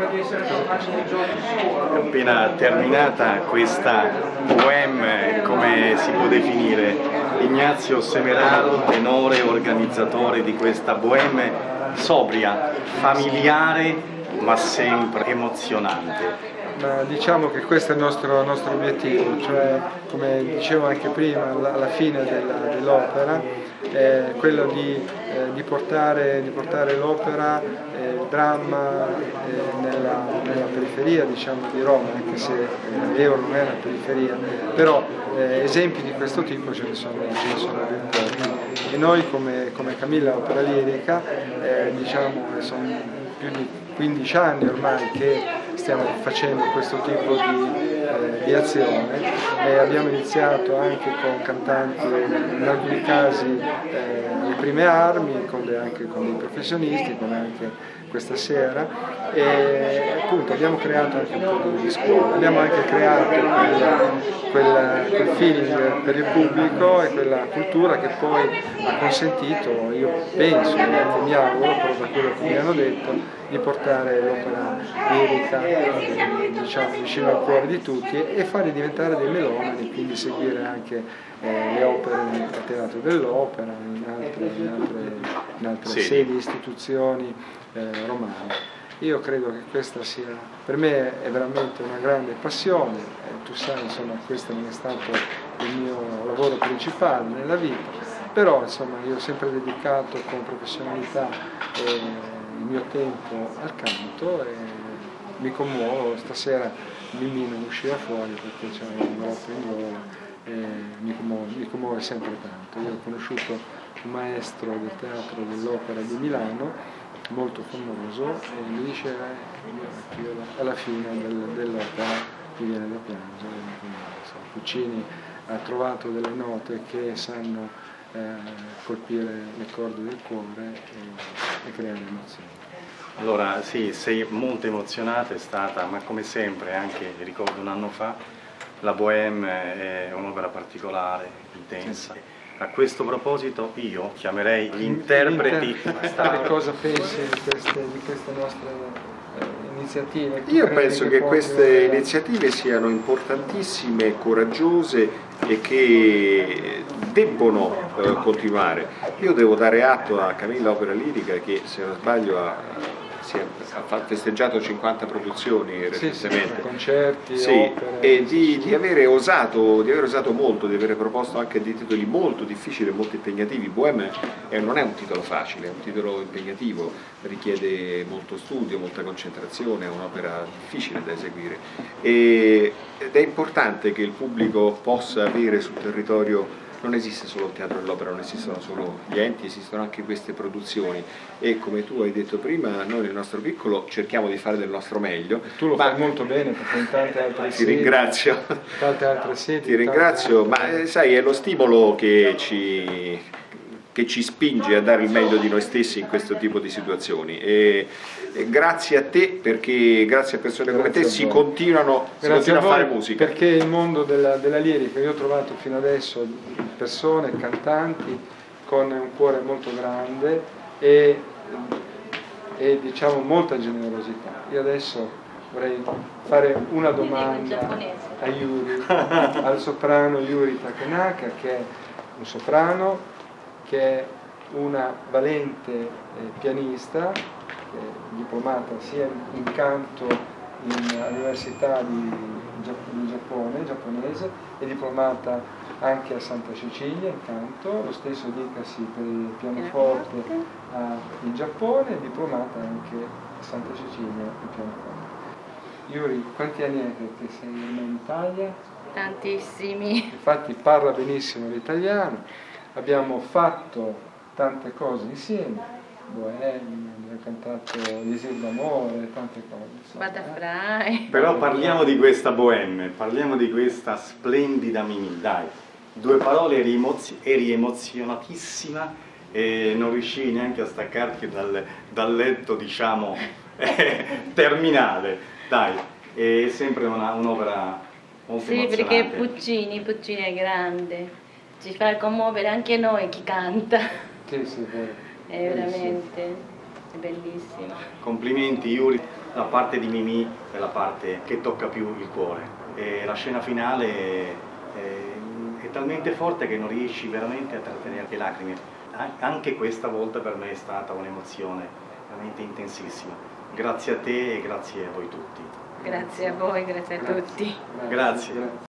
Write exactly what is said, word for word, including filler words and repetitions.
È appena terminata questa bohème, come si può definire? Ignazio Semeraro, tenore organizzatore di questa bohème sobria, familiare, ma sempre emozionante. Ma diciamo che questo è il nostro, nostro obiettivo, cioè come dicevo anche prima, alla fine dell'opera, è quello di, eh, di portare, di portare l'opera, eh, il dramma eh, nella, nella periferia, diciamo, di Roma, anche se eh, Euro non è una periferia, però eh, esempi di questo tipo ce ne sono, ce ne sono ben pochi. E noi come, come Camilla Opera Lirica, eh, diciamo, sono più di quindici anni ormai che stiamo facendo questo tipo di, eh, di azione e abbiamo iniziato anche con cantanti, in alcuni casi eh, le prime armi, con le, anche con dei professionisti, come anche questa sera, e appunto abbiamo creato anche un po' di scuola, abbiamo anche creato quel, quel, quel feeling per il pubblico e quella cultura che poi ha consentito, io penso e mi auguro, proprio da quello che mi hanno detto, di portare l'opera lirica eh, diciamo, vicino al cuore di tutti e farli diventare dei melomani, quindi seguire anche eh, le opere nel Teatro dell'Opera, in altre, in altre, in altre sì. sedi, istituzioni eh, romane. Io credo che questa sia, per me è veramente una grande passione, eh, tu sai, insomma, questo non è stato il mio lavoro principale nella vita, però insomma io ho sempre dedicato con professionalità eh, il mio tempo al canto e mi commuovo. Stasera Mimì non usciva fuori perché c'è un'opera in gola e mi commuove, mi commuove sempre tanto. Io ho conosciuto un maestro del Teatro dell'Opera di Milano molto famoso e mi diceva che alla fine del, dell'opera mi viene da piangere. Puccini ha trovato delle note che sanno Eh, colpire le corde del cuore e, e creare emozioni. Allora sì, sei molto emozionata, è stata, ma come sempre, anche ricordo un anno fa, la Bohème è un'opera particolare, intensa. Sì. A questo proposito io chiamerei gli interpreti. Che cosa pensi di queste, di queste nostre eh, iniziative? Io penso che, che queste iniziative siano importantissime, coraggiose e che debbono eh, continuare. Io devo dare atto a Camilla Opera Lirica che, se non sbaglio, ha, si è, ha festeggiato cinquanta produzioni recentemente, sì, sì, concerti, sì, opere, e di, di, avere osato, di aver osato molto, di avere proposto anche dei titoli molto difficili e molto impegnativi. Bohème eh, non è un titolo facile, è un titolo impegnativo, richiede molto studio, molta concentrazione, è un'opera difficile da eseguire e, ed è importante che il pubblico possa avere sul territorio. Non esiste solo il Teatro dell'Opera, non esistono solo gli enti, esistono anche queste produzioni e, come tu hai detto prima, noi nel nostro piccolo cerchiamo di fare del nostro meglio. Tu lo ma... fai molto bene perché in tante altre ti sedi, ringrazio. tante altre sedi, ti ringrazio, altre... ma eh, sai, è lo stimolo che ci... che ci spinge a dare il meglio di noi stessi in questo tipo di situazioni e, e grazie a te, perché grazie a persone come te si continuano, si continua a, a fare musica. Perché il mondo della, della lirica, io ho trovato fino adesso persone, cantanti con un cuore molto grande e, e diciamo molta generosità. Io adesso vorrei fare una domanda a Yuri, al soprano Yuri Takenaka, che è un soprano, che è una valente eh, pianista, eh, diplomata sia in canto all'Università di, di Giappone, giapponese, e diplomata anche a Santa Cecilia in canto, lo stesso dicasi per il pianoforte a, in Giappone, e diplomata anche a Santa Cecilia in pianoforte. Yuri, quanti anni è che sei ormai in Italia? Tantissimi. Infatti parla benissimo l'italiano. Abbiamo fatto tante cose insieme, Bohème, abbiamo cantato Elisir d'amore, tante cose. Butterfly. Però parliamo di questa Bohème, parliamo di questa splendida Mimì, dai. Due parole, eri, emozio eri emozionatissima e non riuscivi neanche a staccarti dal, dal letto, diciamo, eh, terminale. Dai, è sempre un'opera molto sì, emozionante. Sì, perché Puccini, Puccini è grande. Ci fa commuovere anche noi chi canta. Sì, sì, è veramente è bellissimo. Complimenti Yuri. la parte di Mimì è la parte che tocca più il cuore. E la scena finale è, è, è talmente forte che non riesci veramente a trattenere le lacrime. Anche questa volta per me è stata un'emozione veramente intensissima. Grazie a te e grazie a voi tutti. Grazie a voi, grazie a tutti. Grazie.